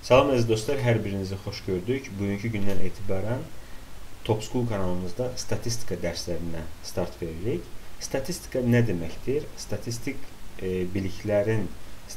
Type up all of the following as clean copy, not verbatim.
Salam əziz dostlar, hər birinizi xoş gördük. Bugünkü gündən etibarən Top School kanalımızda statistika dərslərinə start veririk. Statistika nə deməkdir? Statistik biliklərin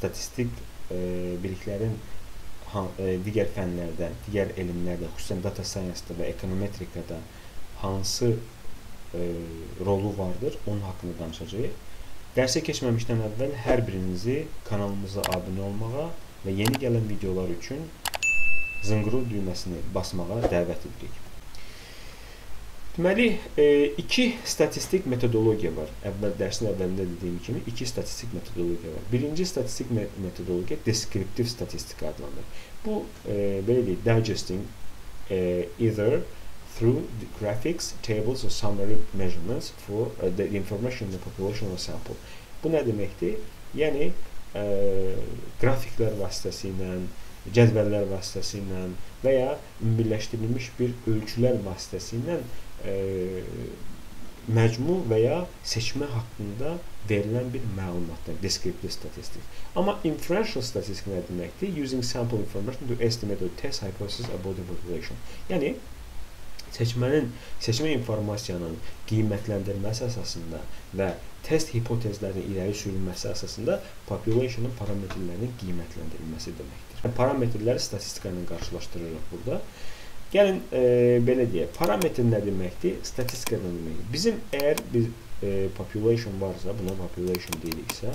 digər fənlərdə, digər elmlərdə, xüsusən data science-da və ekonometrikada hansı rolu vardır, onun haqqında danışacağıq. Dərsə keçməmişdən əvvəl hər birinizi kanalımıza abunə olmağa və yeni gələn videolar üçün zınqırov düyməsini basmağa dəvət edirik. Deməli, iki statistik metodologiya var. Dərsin əvvəlində dediyim kimi iki statistik metodologiya var. Birinci statistik metodologiya deskriptiv statistika adlanır. Bu, belə deyək, digesting either through the graphics, tables or summary measurements for the information in the population or sample. Bu nə deməkdir? Yəni, qrafiklər vasitəsilə, cədvəllər vasitəsilə və ya ümumiləşdirilmiş bir ölçülər vasitəsilə məcmu və ya seçmə haqqında verilən bir məlumatdır, deskriptiv statistik. Amma inferential statistik nə deməkdir? Using sample information to estimate or test hypothesis about the population. Yəni, seçmə informasiyanın qiymətləndirilməsi əsasında və test hipotezlərinin irəli sürülməsi əsasında population'ın parametrlərinin qiymətləndirilməsi deməkdir. Parametrləri statistika ilə qarşılaşdırırıq burada. Gəlin, belə deyək, parametr nə deməkdir? Statistika nə deməkdir? Bizim əgər bir population varsa, buna population deyiriksə,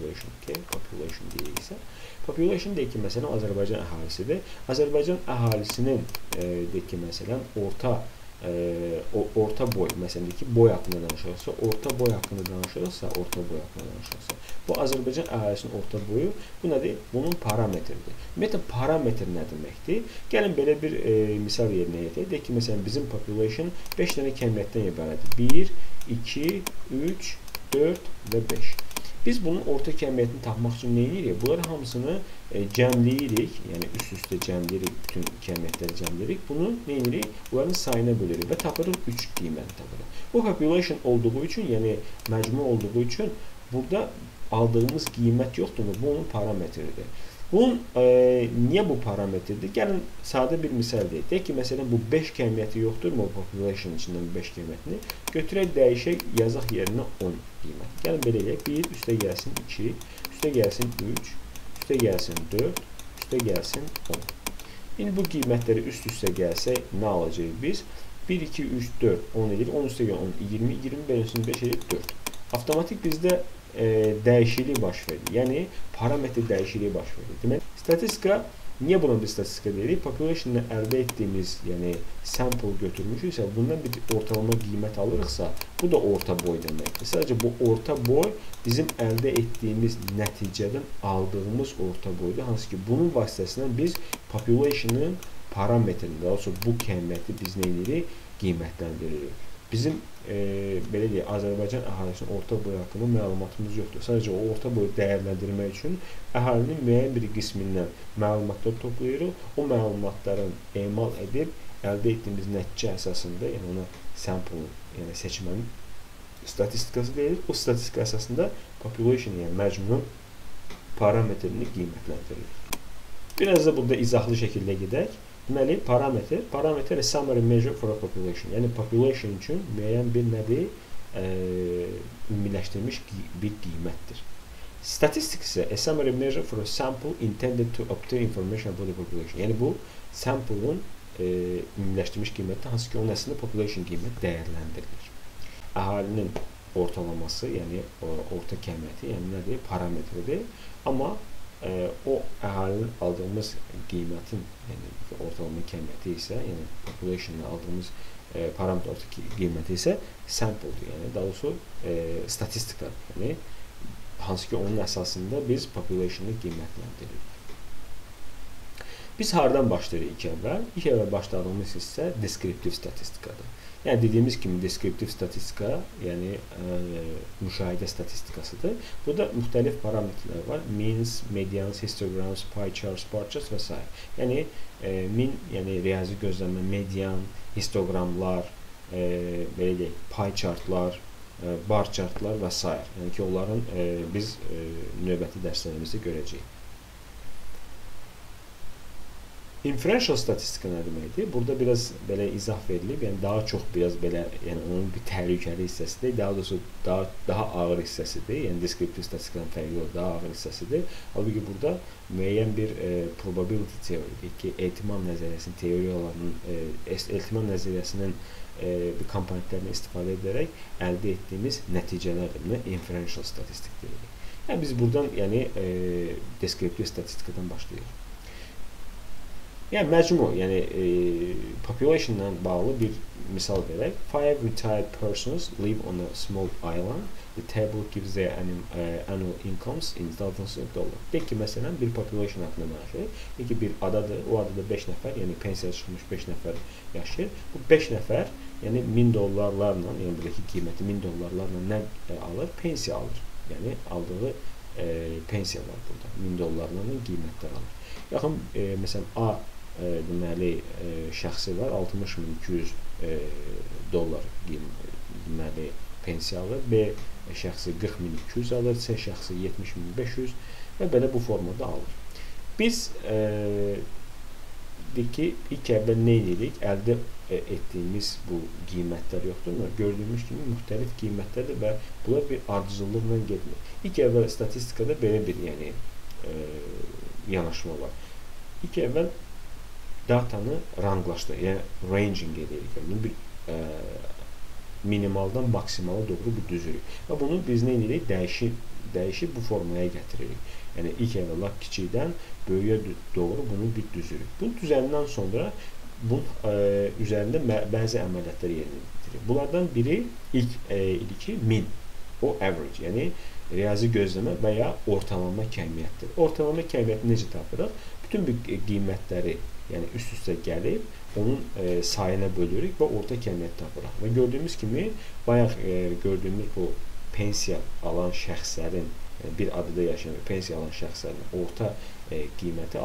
population deyək ki, məsələn, Azərbaycan əhalisidir. Azərbaycan əhalisinin, deyək ki, məsələn, orta boy, məsələn, deyək ki, boy haqqında danışırsa, orta boy haqqında danışırsa, bu Azərbaycan əhalisinin orta boyu, bu nədir? Bunun parametridir. Ümumiyyətlə, parametr nə deməkdir? Gəlin, belə bir misal yerinə yetək. Deyək ki, məsələn, bizim population 5 dənə kəmiyyətdən ibarətdir. 1, 2, 3, 4 və 5. Biz bunun orta kəmiyyətini tapmaq üçün nə edirik? Bunları hamısını cəmləyirik, yəni üst-üstə cəmləyirik, bütün kəmiyyətləri cəmləyirik. Bunu nə edirik? Bunların sayına bölürük və tapırıq 3 qiyməti tapırıq. Bu population olduğu üçün, yəni məcmu olduğu üçün burada aldığımız qiymət yoxdur, bu onun parametridir. Bunun niyə bu parametrdir? Gəlin, sadə bir misal deyək. Deyək ki, məsələn, bu 5 kəmiyyəti yoxdur, bu population içindən 5 qiymətini. Götürək, dəyişək, yazaq yerinə 10 qiymət. Gəlin, belə deyək, 1, üstə gəlsin 2, üstə gəlsin 3, üstə gəlsin 4, üstə gəlsin 10. İndi bu qiymətləri üst-üstə gəlsək, nə alacaq biz? 1, 2, 3, 4, 10 edir, 10 üstə gəl 10, 20, 20 bölünsün 5 edir 4. Avtomatik bizdə dəyişiklik baş verir. Yəni, parametr dəyişikliyi baş verir. Demək, statistika, niyə buna bir statistika deyirik? Population-la əldə etdiyimiz, yəni sample götürmüşüksə, bundan bir ortalama qiymət alırıqsa, bu da orta boy deməkdir. Sadəcə, bu orta boy bizim əldə etdiyimiz nəticədən aldığımız orta boydur. Hansı ki, bunun vasitəsindən biz population-ın parametrini, daha sonra bu kəmiyyəti biz nə edirik? Qiymətləndiririk. Bizim, belə deyək, Azərbaycan əhalisinin orta boyu haqqında məlumatımız yoxdur. Sadəcə, o orta boyu dəyərləndirmək üçün əhalinin müəyyən bir qismindən məlumatlar toplayırıq. O məlumatların emal edib, əldə etdiyimiz nəticə əsasında, yəni ona sample, yəni seçmənin statistikası deyilir. O statistika əsasında population, yəni məcmunun parametrini qiymətləndiririk. Biraz da burada izahlı şəkildə gedək. Deməli, parametr summary measure for a population. Yəni, population üçün müəyyən bir nədir? Ümumiləşdirilmiş bir qiymətdir. Statistik isə a summary measure for a sample intended to obtain information about the population. Yəni, bu sample'ın ümumiləşdirilmiş qiyməti, hansı ki, onun əslində population qiymət dəyərləndirilir. Əhalinin ortalaması, yəni orta kəmiyyəti, yəni nədir? Parametridir. Amma o əhalinin aldığımız qiymətin, yəni ortalama kəmiyyəti isə, yəni population-la aldığımız parametr orta qiyməti isə sample-dir, yəni daha doğrusu statistikadır. Yəni, hansı ki, onun əsasında biz population-ı qiymətləndiririk. Biz hardan başlayırıq ilk əvvəl? İlk əvvəl başladığımız isə deskriptiv statistikadır. Yəni, dediyimiz kimi deskriptiv statistika, yəni müşahidə statistikasıdır. Burada müxtəlif parametrlər var. Means, medians, histograms, pie charts, bar charts və s. Yəni, min, yəni riyazi gözləmə, median, histogramlar, belə deyək, pie chartlar, bar chartlar və s. Yəni ki, onların biz növbəti dərslərimizdə görəcəyik. Inferential statistika nə deməkdir? Burada biraz belə izah verilib, yəni daha çox biraz belə, yəni onun bir təhlükəli hissəsidir, daha doğrusu daha ağır hissəsidir. Yəni deskriptiv statistikadan fərqli olaraq daha ağır hissəsidir. Halbuki burada müəyyən bir probability teoridir ki, ehtimal nəzəriyyəsinin teoriyalarının ehtimal nəzəriyyəsinin bir komponentlərini istifadə edərək əldə etdiyimiz nəticələrdir. Buna inferential statistik deyilir. Yəni biz buradan, yəni deskriptiv statistikadan başlayırıq. Yəni məcmu, yəni populationla bağlı bir misal verək. 5 retired persons live on a small island. The table gives their annual incomes in thousands of dollars. Deyək ki, məsələn, bir population haqqında danışırıq. Deyək ki, bir adadır, o adada 5 nəfər, yəni pensiyaya çıxmış 5 nəfər yaşayır. Bu 5 nəfər, yəni $1000-larla, yəni buradakı qiyməti $1000-larla nə alır? Pensiya alır. Yəni aldığı pensiya var burada. $1000-larla qiymətlər alır. Yaxın, məsələn, A deməli şəxsi var, $60.200 deməli pensiya alır, B şəxsi $40.200 alır, C şəxsi $70.500 və belə bu formada alır. Biz deyək ki, ilk əvvəl nə edirik? Əldə etdiyimiz bu qiymətlər yoxdur. Gördüyümüz kimi müxtəlif qiymətlərdir və bunlar bir ardıcıllıqla getmir. İlk əvvəl statistikada belə bir yanaşma var. İlk əvvəl datanı ranqlaşdırır, yəni ranging edirik. Bunu bir minimaldan maksimala doğru bir düzürük. Və bunu biz nə edirik? Dəyişib bu formaya gətiririk. Yəni ilk əvvəl lap kiçikdən böyüyə doğru bunu bir düzürük. Bunu düzəndən sonra bunun üzərində bəzi əməliyyatlar yerinə yetiririk. Bunlardan biri idi ki, min, o average, yəni riyazi gözləmə və ya ortalama kəmiyyətdir. Ortalama kəmiyyəti necə tapırıq? Bütün bir qiymətləri, yəni üst-üstə gəlib, onun sayına bölürük və orta kəmiyyət tapırıq. Və gördüyümüz kimi, bayaq gördüyümüz bu pensiya alan şəxslərin, bir adada yaşayan pensiya alan şəxslərin orta qiyməti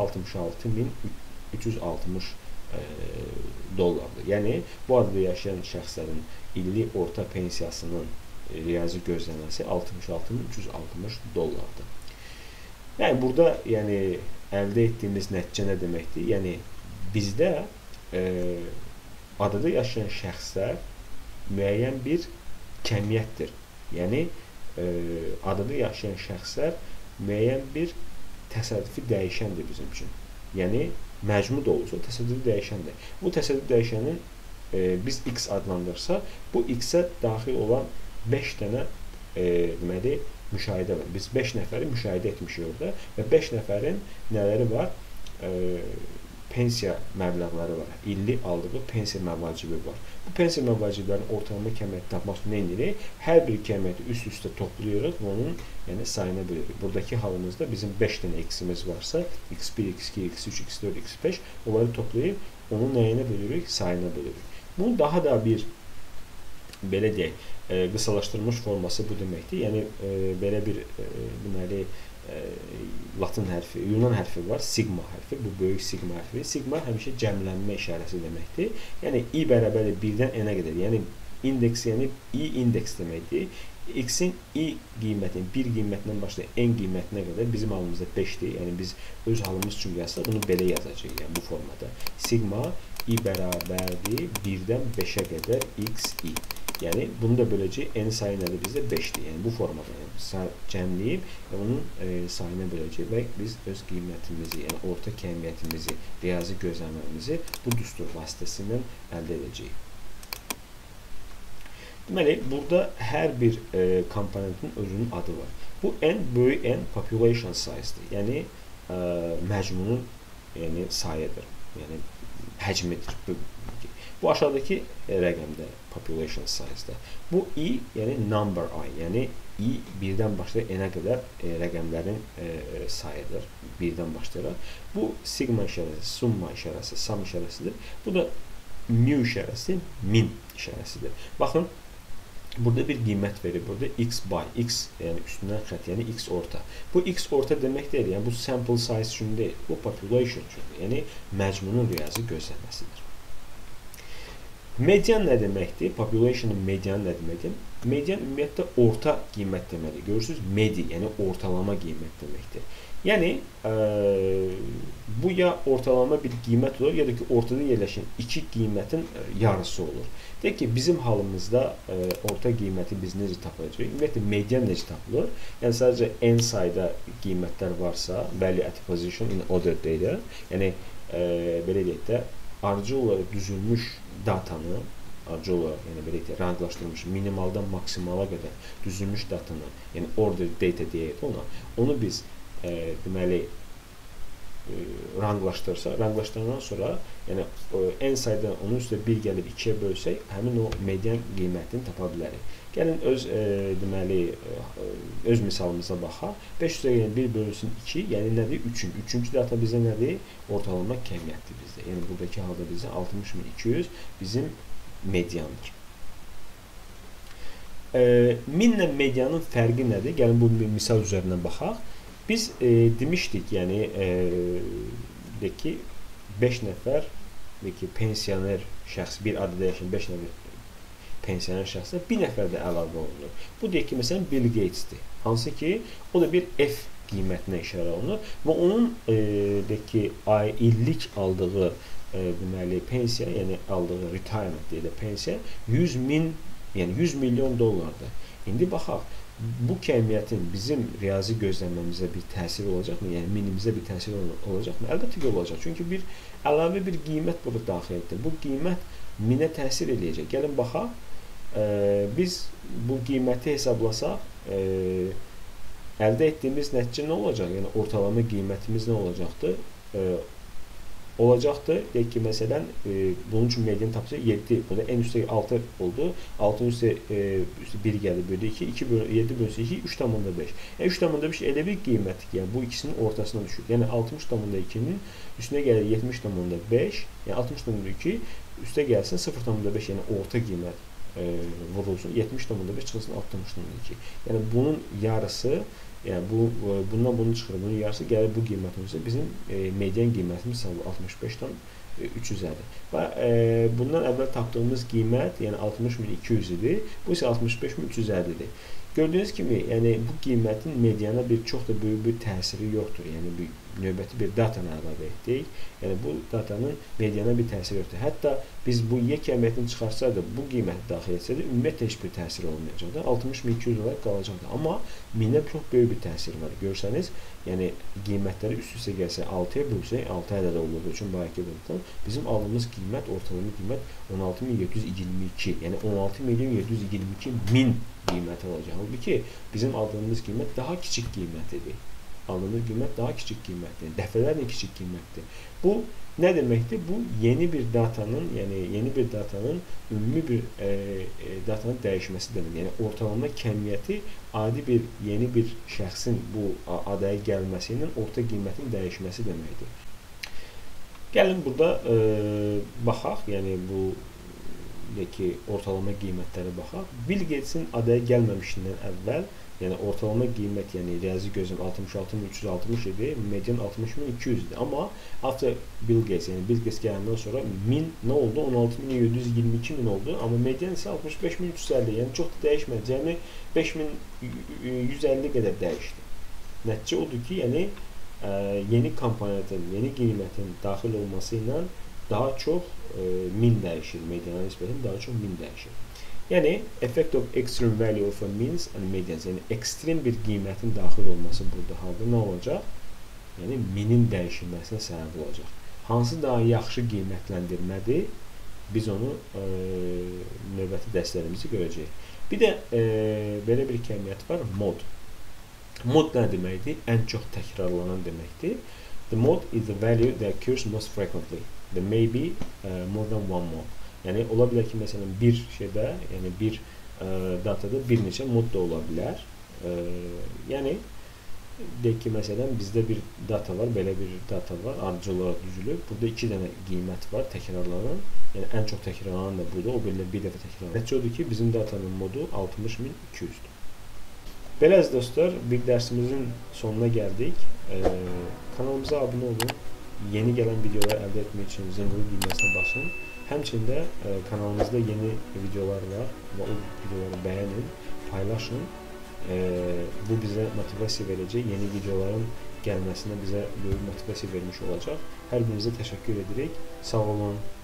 $66.360 dollardır. Yəni, bu adada yaşayan şəxslərin illik orta pensiyasının riyazi gözləməsi $66.360 dollardır. Yəni, burada əldə etdiyimiz nəticə nə deməkdir? Yəni, bizdə adada yaşayan şəxslər müəyyən bir kəmiyyətdir. Yəni, adada yaşayan şəxslər müəyyən bir təsadüfi dəyişəndir bizim üçün. Yəni, məcmu da olsa təsadüfi dəyişəndir. Bu təsadüfi dəyişənin biz X adlandırsa, bu X-ə daxil olan 5 dənə deməli, müşahidə var. Biz 5 nəfəri müşahidə etmişik orada və 5 nəfərin nələri var? Pensiya məbləğləri var. İllik aldığı pensiya məvacibi var. Bu pensiya məvaciblərinin ortalama kəmiyyəti tapmaq üçün nə edirik? Hər bir kəmiyyəti üst-üstə toplayırıq və onun sayına bölürük. Buradakı halımızda bizim 5 dənə X-imiz varsa, X1, X2, X3, X4, X5 onları toplayıb onun nəyinə bölürük? Sayına bölürük. Bunun daha da bir belə deyək, qısalaşdırılmış forması bu deməkdir. Yəni, belə bir deməli, Latin hərfi, Yunan hərfi var, sigma hərfi, bu böyük sigma hərfi. Sigma həmişə cəmlənmə işarəsi deməkdir. Yəni, i bərabərdir 1-dən n-ə qədər. Yəni, indeks, yəni i indeks deməkdir. X-in i qiymətin, 1 qiymətindən başlayıb n qiymətinə qədər bizim halımızda 5-dir. Yəni, biz öz halımız üçün yazsaq, bunu belə yazacaq, yəni bu formada. Sigma i bərabərdir 1-dən 5-ə qədər x-i. Yəni, bunu da böləcək, n sayı nədir bizdə? 5-dir. Yəni, bu formada cəmləyib və onun sayına böləcək və biz öz qiymətimizi, yəni orta kəmiyyətimizi, riyazi gözləməmizi bu düstur vasitəsindən əldə edəcəyik. Deməli, burada hər bir komponentin özünün adı var. Bu n böyük n population size-dir. Yəni, məcmunun sayıdır. Yəni, həcmidir. Bu aşağıdakı rəqəmdə population size-də. Bu i, yəni number i, yəni i 1-dən başlayıb n-ə qədər rəqəmlərin sayıdır. 1-dən başlayaraq. Bu sigma işarəsi, summa işarəsi, sum işarəsidir. Bu da mu işarəsi, min işarəsidir. Baxın, burada bir qiymət verir. Burada x by, x, yəni üstündən xət, yəni x orta. Bu x orta demək deyil, yəni bu sample size üçün deyil, bu population üçündür. Yəni məcmunun riyazi gözləməsidir. Median nə deməkdir? Population'ın median nə deməkdir? Median ümumiyyətlə orta qiymət deməkdir. Görürsünüz, medi, yəni ortalama qiymət deməkdir. Yəni bu ya ortalama bir qiymət olur, ya da ki ortada yerləşən iki qiymətin yarısı olur. Deyək ki, bizim halımızda orta qiyməti biz necə tapacağıq? Ümumiyyətlə median necə tapılır? Yəni sadəcə n sayda qiymətlər varsa, value at position in order deyir. Yəni belə deyək də, ardıcıl olaraq düzülmüş datanı, ardıcıl olaraq, yəni belə deyək, ranglaşdırılmış, minimaldan maksimala qədər düzülmüş datanı, yəni order data deyək ona, onu biz deməli ranglaşdırandan sonra, yəni n saydan onun üstə 1 gəlib 2-yə bölsək, həmin o median qiymətini tapa bilərik. Gəlin deməli öz misalımıza baxaq. 5 üstə 1 bölünsün 2, yəni nədir? 3-ün. Üçüncü data bizdə nədir? Ortalama kəmiyyətdir bizdə. Yəni buradakı halda bizdə 60.200 bizim mediandır. Minlə medianın fərqi nədir? Gəlin bu bir misal üzərindən baxaq. Biz demişdik, yəni deyək ki 5 nəfər deyək ki pensioner şəxs, bir adada yaşayan 5 nəfər pensioner şəxslə bir nəfər də əlavə olunur. Bu deyək ki, məsələn, Bill Gates'dir. Hansı ki, o da bir F qiymətinə işarə olunur və onun deyək ki, illik aldığı deməli pensiya, yəni aldığı retirement deyək də pensiya 100 milyon dollardır. İndi baxaq, bu kəmiyyətin bizim riyazi gözləməmizə bir təsir olacaqmı? Yəni minimizə bir təsir olacaqmı? Əlbəttə ki, olacaq. Çünki bir əlavə bir qiymət burada daxil etdir. Bu qiymət minə təsir edəcək. Gəlin baxaq. Biz bu qiyməti hesablasaq, əldə etdiyimiz nəticə nə olacaq? Yəni ortalama qiymətimiz nə olacaqdır? Olacaqdır. Deyək ki, məsələn, bunun üçün median tapsa 7, burada n üstə 6 oldu. 6-ın üstə 1 gəldi, bölü 2, 7 bölünsün 2, 3,5. 3,5 elə bir qiymətdir ki, yəni bu ikisinin ortasına düşür. Yəni 60,2-nin üstünə gəlir 70,5, yəni 60,2 üstə gəlsin 0,5, yəni orta qiymət vurulsun, 70,5 çıxılsın 60,2. Yəni bunun yarısı, yəni bundan bunu çıxırır, bunun yarısı gəlir bu qiymətimizdə bizim median qiymətimiz 65-dən 300-ədir. Və bundan əvvəl tapdığımız qiymət, yəni 60.200 idi, bu isə 65.350-dir. Gördüyünüz kimi, yəni bu qiymətin mediana çox da böyük bir təsiri yoxdur. Yəni növbəti bir datanı əlavə etdik. Yəni bu datanın mediana bir təsiri yoxdur. Hətta biz bu Y kəmiyyətini çıxarsaydı, bu qiyməti daxil etsəydi, ümumiyyətlə heç bir təsir olmayacaqdır. 60.200 olaraq qalacaqdır. Amma minə çox böyük bir təsir var. Görsəniz, yəni qiymətləri üst-üstə gəlsə 6-ya bölsək, 6 ədəd olduğu üçün bayaqki bölümdən bizim aldığımız qiymət, ortalama qiymət 16.722, yəni 16.722.000 qiymət olacaq. Halbuki bizim aldığımız qiymət daha kiçik qiymətlidir. Aldığımız qiymət daha kiçik qiymətlidir. Dəfələrlə kiçik qiymətlidir. Bu nə deməkdir? Bu yeni bir datanın, yəni yeni bir datanın ümumi bir datanın dəyişməsi deməkdir. Yəni ortalama kəmiyyəti adi bir yeni bir şəxsin bu adaya gəlməsi ilə orta qiymətin dəyişməsi deməkdir. Gəlin burada baxaq, yəni bu deyək ki, ortalama qiymətləri baxaq. Bill Gates'in adaya gəlməmişindən əvvəl, yəni ortalama qiymət, yəni riyazi gözləm 66.360 idi, median 60.200 idi. Amma after Bill Gates, yəni Bill Gates gələndən sonra 1000 nə oldu? 16.722.000 oldu. Amma median isə 65.350, yəni çox da dəyişmədi. Yəni 5.150 qədər dəyişdi. Nəticə odur ki, yəni yeni komponentin, yeni qiymətin daxil olması ilə daha çox 1000 dəyişir, mediana nisbətən daha çox 1000 dəyişir. Yəni, effect of extreme value of means and medians, yəni ekstrem bir qiymətin daxil olması burada halda nə olacaq? Yəni, minin dəyişilməsinə səbəb olacaq. Hansı daha yaxşı qiymətləndirmədir? Biz onu növbəti dərslərimizdə görəcəyik. Bir də belə bir kəmiyyət var, mod. Mod nə deməkdir? Ən çox təkrarlanan deməkdir. The mod is the value that occurs most frequently. There may be more than one mod. Yəni, ola bilər ki, məsələn, bir şeydə, yəni bir datada bir neçə mod da ola bilər. Yəni, deyək ki, məsələn, bizdə bir data var, belə bir data var, ardıcıl olaraq düzülür. Burada 2 dənə qiymət var, təkrarlanan. Yəni, ən çox təkrarlanan da burada, o bir dəfə təkrarlanan. Nəticə odur ki, bizim datanın modu 60.200-dür. Belə əziz dostlar, bir dərsimizin sonuna gəldik. Kanalımıza abunə olun. Yeni gələn videolar əldə etmək üçün zəngulu düyməsinə basın. Həmçində kanalımızda yeni videolar var və o videoları bəyənin, paylaşın Bu bizə motivasiya verəcək, yeni videoların gəlməsinə bizə böyük motivasiya vermiş olacaq. Hər birinizə təşəkkür edirik. Sağ olun.